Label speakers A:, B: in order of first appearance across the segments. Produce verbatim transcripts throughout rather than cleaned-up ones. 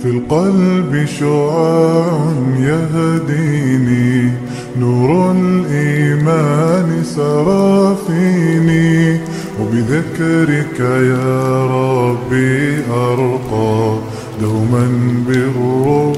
A: في القلب شعاع يهديني، نور الإيمان سرى فيني، وبذكرك يا ربي أرقى، دوما بالروح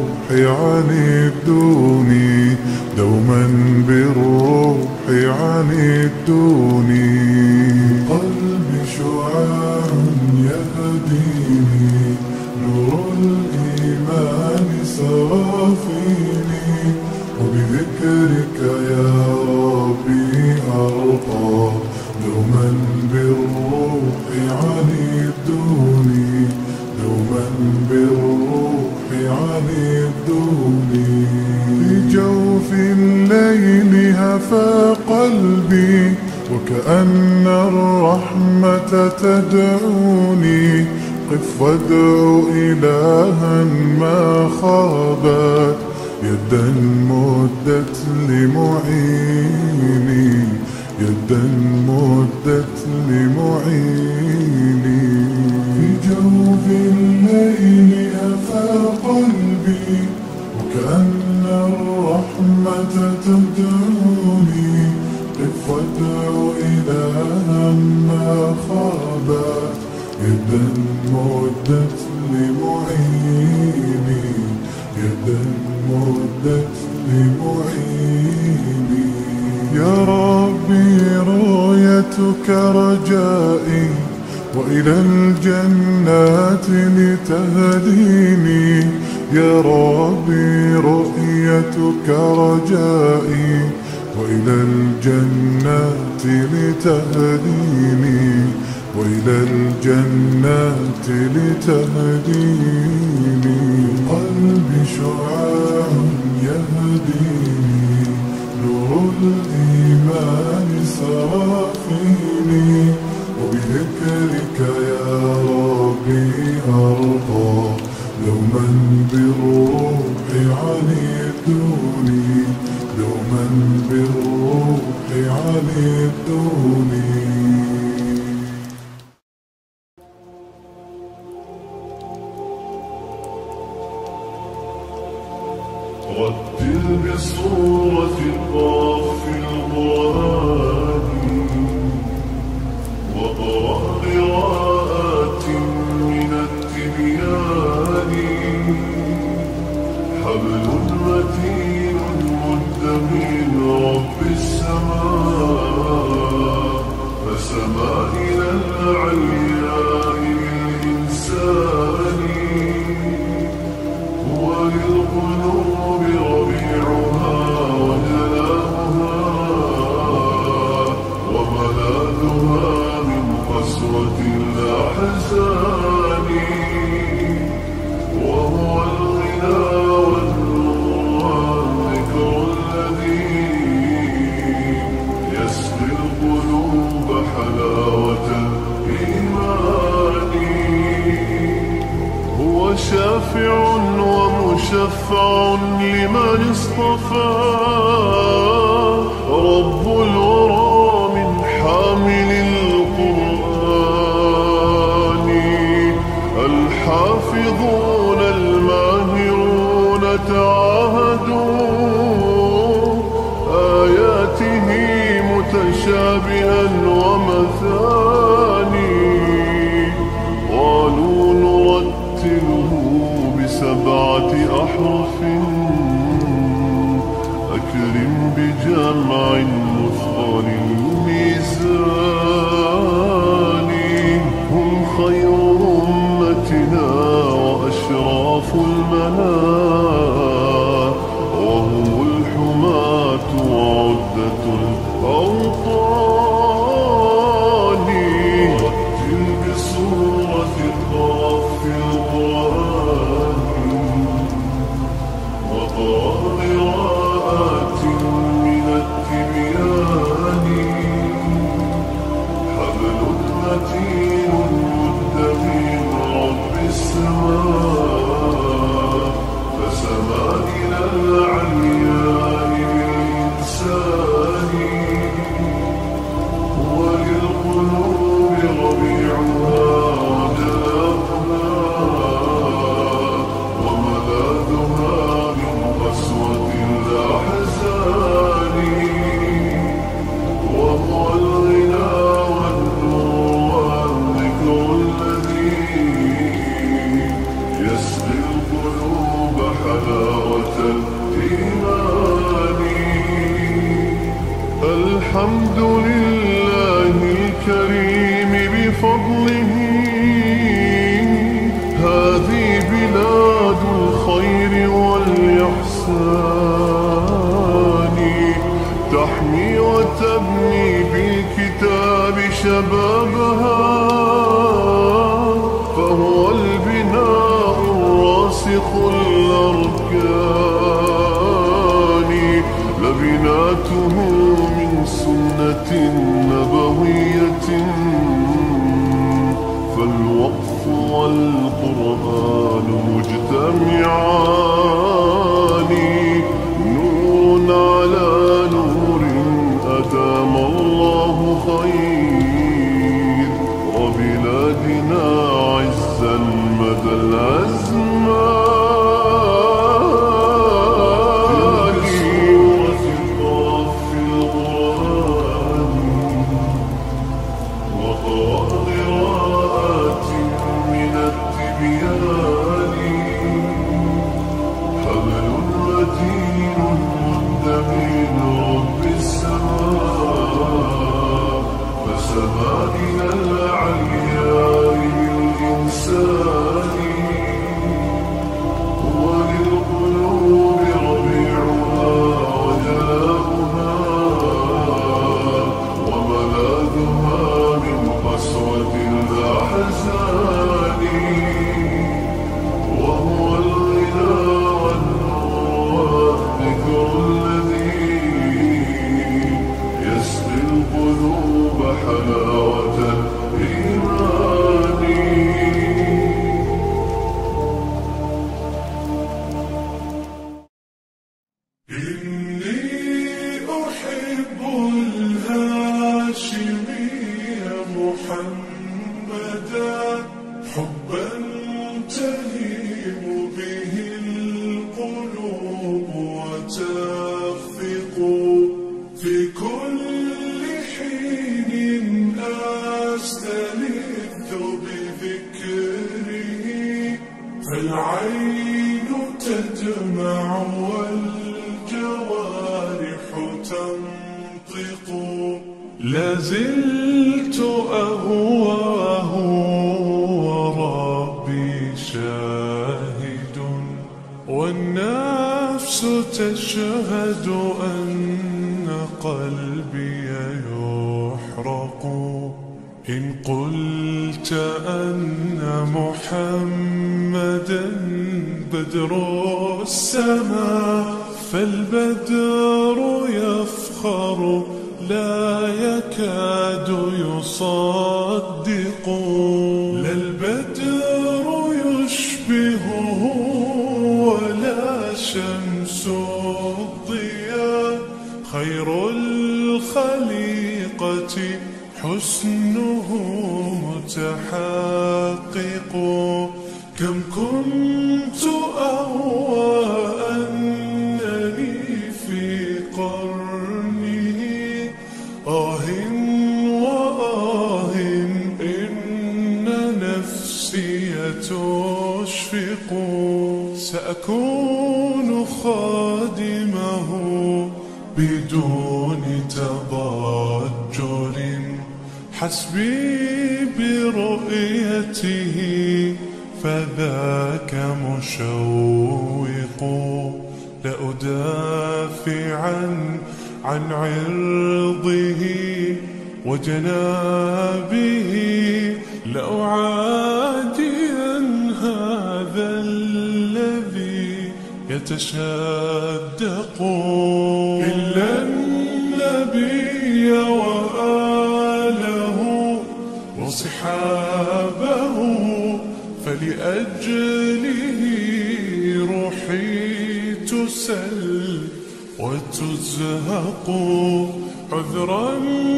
A: عنيدوني، دوما بالروح عنيدوني. قلبي شعاع يهديني، نور الإيمان سرى فيني، وبذكرك يا ربي أرقى، دوما بالروح عنيدوني، دوما بالروح عنيدوني. في جوف الليل هفى قلبي، وكأن الرحمة تدعوني، قف وادعو إلها ما خابت، يدا مدت لمعيني، يدا مدت لمعيني. في جوف الليل هفى قلبي، وكأن الرحمة تدعوني، قف وادعو إلها ما خابت، يدا مدت لمعيني، يدا مدت لمعيني. يا ربي رؤيتك رجائي، وإلى الجنات لتهديني، يا ربي رؤيتك رجائي، وإلى الجنات لتهديني، وإلى الجنات لتهديني. قلبي شعاع يهديني، نور الإيمان سرى فيني، وبذكرك يا ربي أرقى، دوما بالروح عنيدوني، دوما بالروح عنيدوني.
B: رتل بصورة قاف القرآن، واقرأ قراءات من التبيان، حبل متين مد من رب السماء، فسما إلى العلياء بالإنسان، هو للقلوب ربيعها وجلاؤها، وملاذها من قسوة الأحزان، وهو الغنى والنور والذكر الذي يسقي القلوب حلاوة الإيمان. هو شافع ومشفع لمن اصطفى، رب الورى من حامل القرآن، الحافظون الماهرون تعاهدوا آياته متشابها ومثاني، قالوا نرتله بسبعة أحرف، أكرم بجمع مثقل الميزان. هم خير أمتنا وأشراف الملا، وهم الحماة وعدة الأوطان. رتل بصورة قاف القرآن، واقرأ قراءات من التبيان، حبل متين مد من رب السماء، فسما إلى العلياء بالإنسان، هو للقلوب ربيعها وجلاؤها، الحمد لله الكريم بفضله. هذه بلاد الخير والإحسان، تحمي وتبني بالكتاب شبابها، فهو البناء الراسخ الأركان، لبناته من سنة نبوية، فالوقف والقرآن مجتمعان، نور على نور أدام الله خير، وبلادنا عزا مدى الأزمان. سمائنا العلياء للإنسان، هو للقلوب ربيعها وجلاؤها، وملاذها من قسوة الأحزان، وهو الغنى والنور والذكر الذي يسقي القلوب حلاوة الإيمان. إني أحب الهاشمي محمدا، حبا تهيم به القلوب وتخفق في كل أستلذ بذكره، فالعين تدمع والجوارح تنطق، لازلت أهواه وربي شاهد، والنفس تشهد أن قلبي يحرق، إن قلت أن محمدا بدر السماء، فالبدر يفخر لا يكاد يصدق، لا البدر يشبهه ولا شمس الضياء، خير الخليقة حسنه متحقق، كم كنت أهوى أنني في قرنه، آه وآه إن نفسي تشفق، سأكون خادمه بدون تضجر، حسبي برؤيته فذاك مشوق، لأدافعا عن عرضه وجنابه، لأعاديا هذا الذي يتشدق، إلا النبي وآله وصحابه، فلأجله روحي تسل وتزهق، عذرا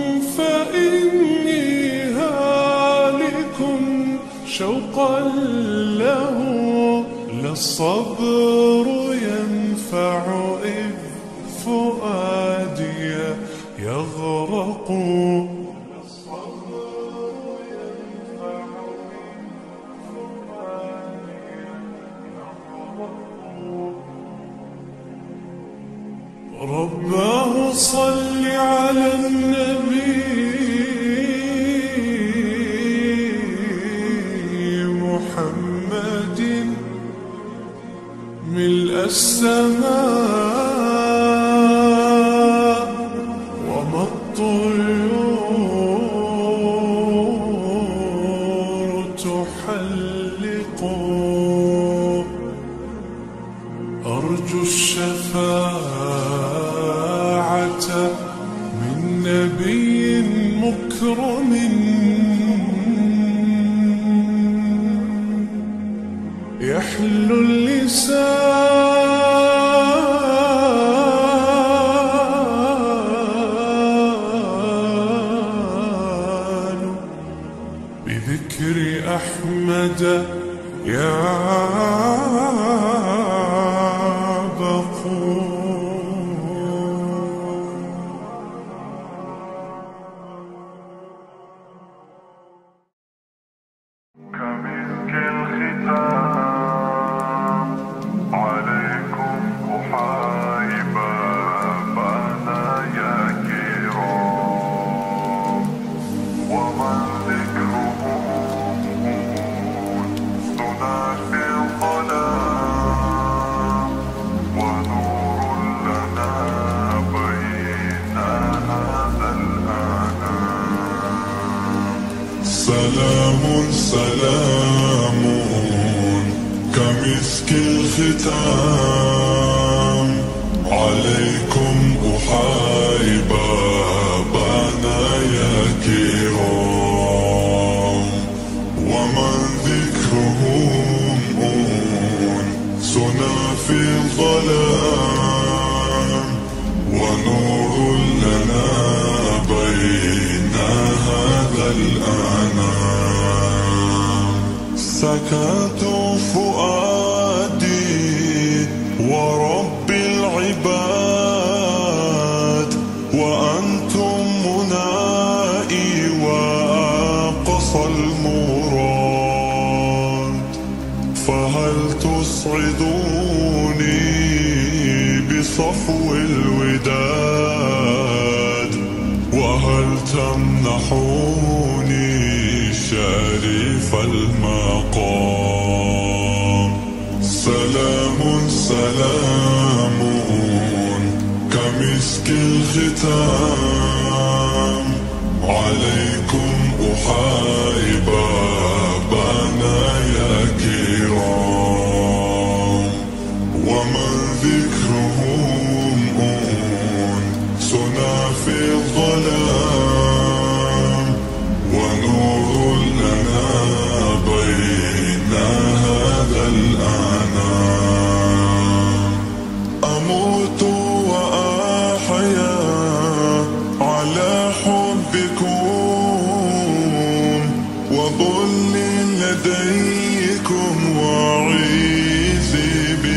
B: فإني هالك شوقا له، لا الصبر ينفع إذ فؤادي يغرق، رباه صل على النبي محمد ملء السماء وما الطيور تحلق. أرجو الشفاعة من نبي مكرم يحلو اللسان بذكر أحمد يا
A: كمسك الختام عليكم أحايبا بنايا كرام ومن ذكرهم سنى في الظلام ونور لنا بين هذا الأنام. سلام سلام كمسك الختام عليكم أحايبا بنايا كرام ومن ذكرهم سنى في الظلام ونور لنا بين هذا الأنام. سكت فؤادي ورب العباد وأنتم منائي وأقصى المراد. فهل تسعدوني بصفو الوداد وهل تمنحوني شريف المقام. سلام سلام كمسك الختام عليكم أحايبا بنايا كرام ومن ذكرهم سنى في الظلام ونور لنا بين هذا الأنام. أموت وأحيا على حبكم وظل لديكم وعيذي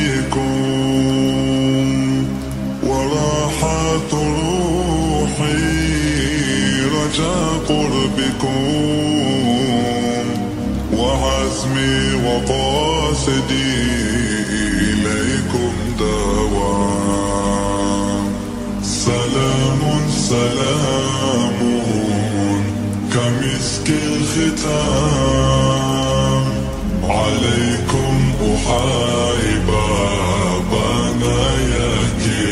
A: بكم وراحة روحي رجا قربكم وعزمي وقاصدي إليكم دوام. سلام سلام كمسك الختام عليكم أحايبا بنايا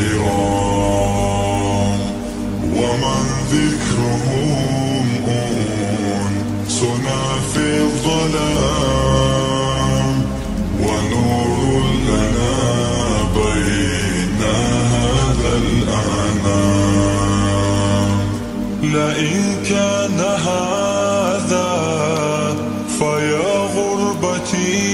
A: كرام ومن ذكرهم سنى في الظلام ونور لنا بين هذا الأنام. لئن كان هذا فيا غربتي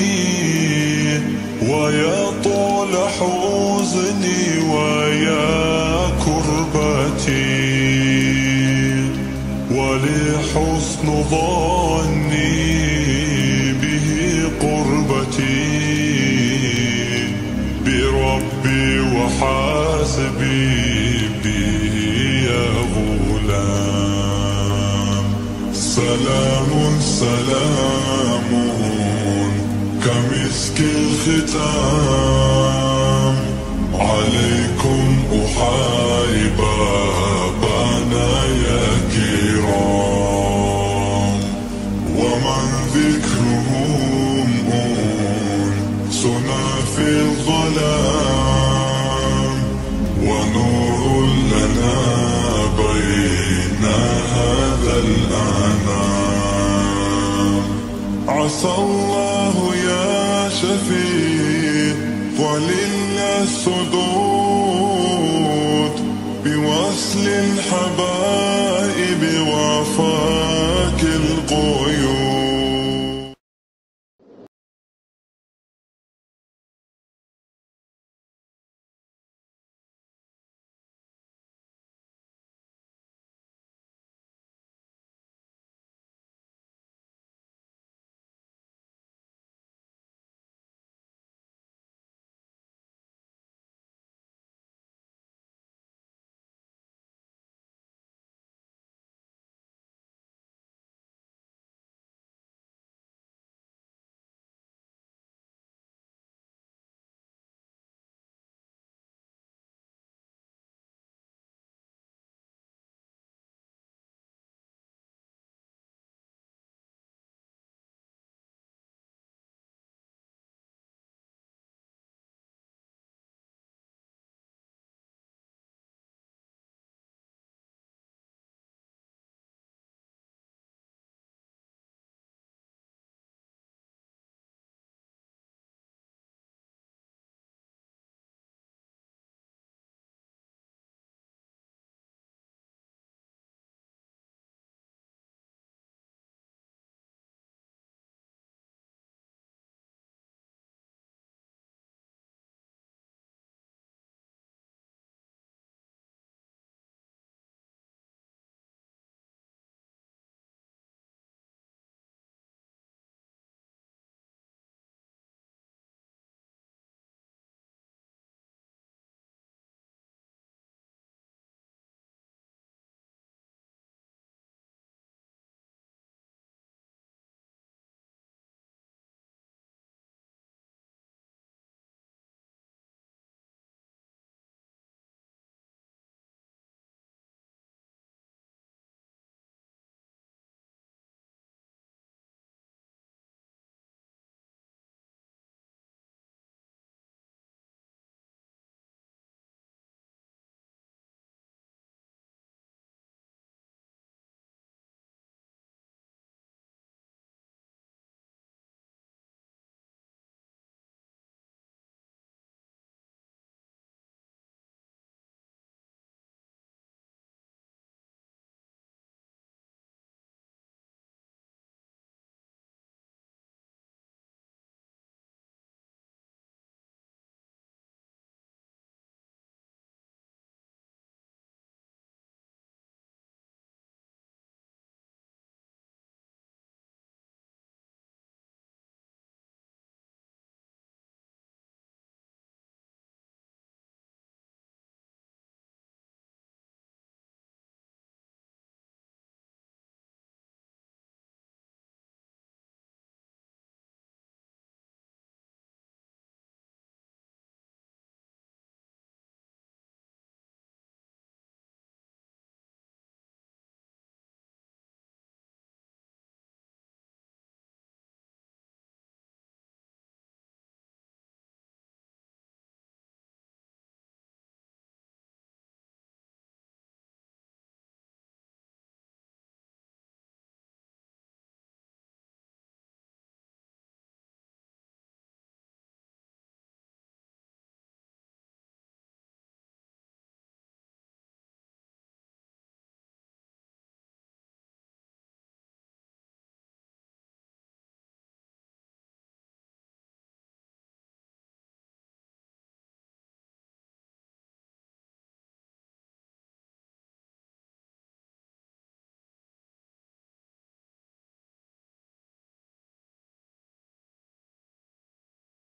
A: ويا طول حزني ويا كربتي ولحسن ظني به قربتي بربي وحاسبي به يا غلام. سلام سلام كمسك الختام عليكم أحاي بابانا يا كرام، ومن ذكرهم أنسنا في الظلام، ونور لنا بين هذا الأنام. عسى الله يا شفيع ولله الصدود بوصل الحبائب وفاء